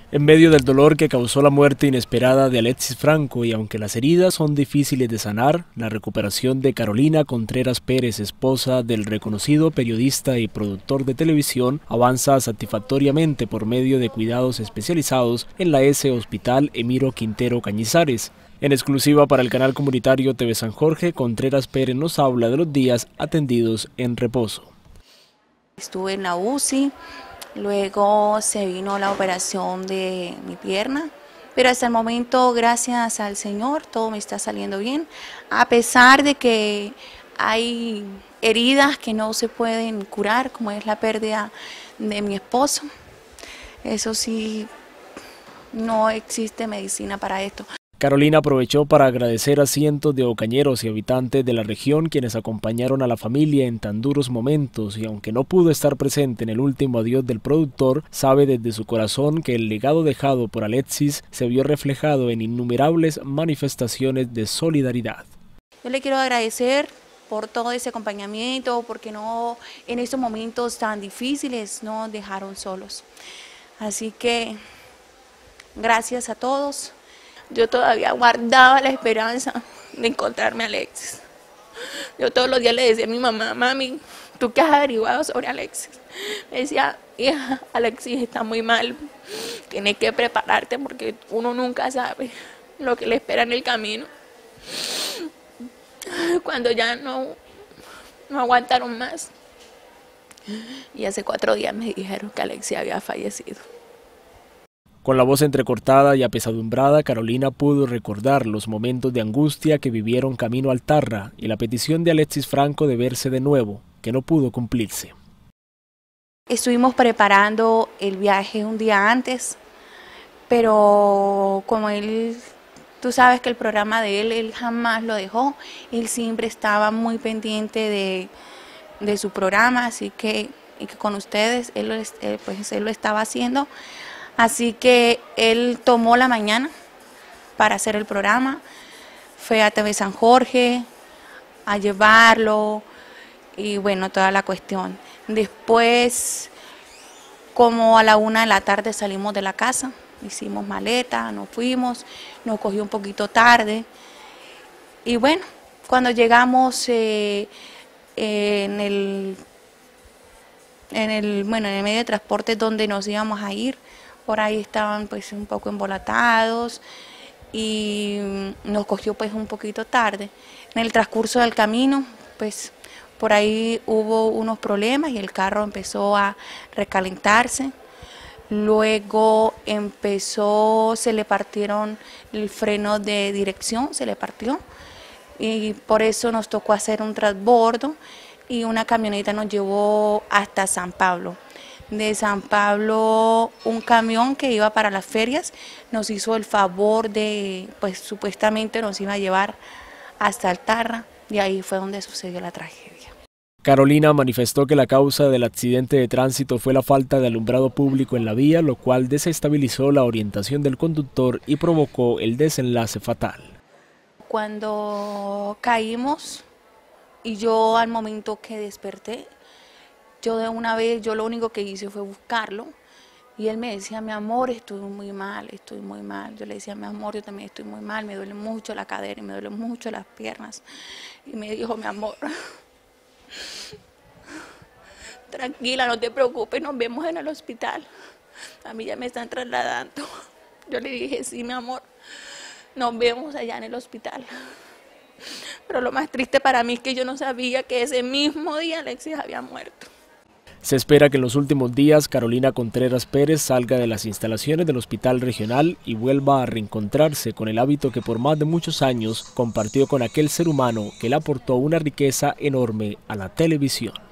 En medio del dolor que causó la muerte inesperada de Alexis Franco y aunque las heridas son difíciles de sanar, la recuperación de Carolina Contreras Pérez, esposa del reconocido periodista y productor de televisión, avanza satisfactoriamente por medio de cuidados especializados en la S Hospital Emiro Quintero Cañizares. En exclusiva para el canal comunitario TV San Jorge, Contreras Pérez nos habla de los días atendidos en reposo. Estuve en la UCI. Luego se vino la operación de mi pierna, pero hasta el momento, gracias al Señor, todo me está saliendo bien, a pesar de que hay heridas que no se pueden curar, como es la pérdida de mi esposo. Eso sí, no existe medicina para esto. Carolina aprovechó para agradecer a cientos de ocañeros y habitantes de la región quienes acompañaron a la familia en tan duros momentos y aunque no pudo estar presente en el último adiós del productor, sabe desde su corazón que el legado dejado por Alexis se vio reflejado en innumerables manifestaciones de solidaridad. Yo le quiero agradecer por todo ese acompañamiento, porque no en estos momentos tan difíciles nos dejaron solos. Así que gracias a todos. Yo todavía guardaba la esperanza de encontrarme a Alexis. Yo todos los días le decía a mi mamá: mami, ¿tú qué has averiguado sobre Alexis? Me decía: hija, Alexis está muy mal, tienes que prepararte porque uno nunca sabe lo que le espera en el camino. Cuando ya no aguantaron más, y hace 4 días me dijeron que Alexis había fallecido. Con la voz entrecortada y apesadumbrada, Carolina pudo recordar los momentos de angustia que vivieron camino al Tarra y la petición de Alexis Franco de verse de nuevo, que no pudo cumplirse. Estuvimos preparando el viaje un día antes, pero como él, tú sabes que el programa de él jamás lo dejó, él siempre estaba muy pendiente de su programa, así que con ustedes él lo estaba haciendo. Así que él tomó la mañana para hacer el programa, fue a TV San Jorge a llevarlo y bueno, toda la cuestión. Después, como a la 1 de la tarde salimos de la casa, hicimos maleta, nos fuimos, nos cogió un poquito tarde y bueno, cuando llegamos en el medio de transporte donde nos íbamos a ir, por ahí estaban pues un poco embolatados y nos cogió pues un poquito tarde. En el transcurso del camino pues por ahí hubo unos problemas y el carro empezó a recalentarse. Luego se le partieron el freno de dirección, se le partió y por eso nos tocó hacer un transbordo y una camioneta nos llevó hasta San Pablo. De San Pablo, un camión que iba para las ferias nos hizo el favor de, pues supuestamente nos iba a llevar hasta el Tarra y ahí fue donde sucedió la tragedia. Carolina manifestó que la causa del accidente de tránsito fue la falta de alumbrado público en la vía, lo cual desestabilizó la orientación del conductor y provocó el desenlace fatal. Cuando caímos y yo al momento que desperté, yo de una vez, yo lo único que hice fue buscarlo y él me decía: mi amor, estoy muy mal, estoy muy mal. Yo le decía: mi amor, yo también estoy muy mal, me duele mucho la cadera y me duelen mucho las piernas. Y me dijo: mi amor, tranquila, no te preocupes, nos vemos en el hospital. A mí ya me están trasladando. Yo le dije: sí, mi amor, nos vemos allá en el hospital. Pero lo más triste para mí es que yo no sabía que ese mismo día Alexis había muerto. Se espera que en los últimos días Carolina Contreras Pérez salga de las instalaciones del hospital regional y vuelva a reencontrarse con el hábito que por más de muchos años compartió con aquel ser humano que le aportó una riqueza enorme a la televisión.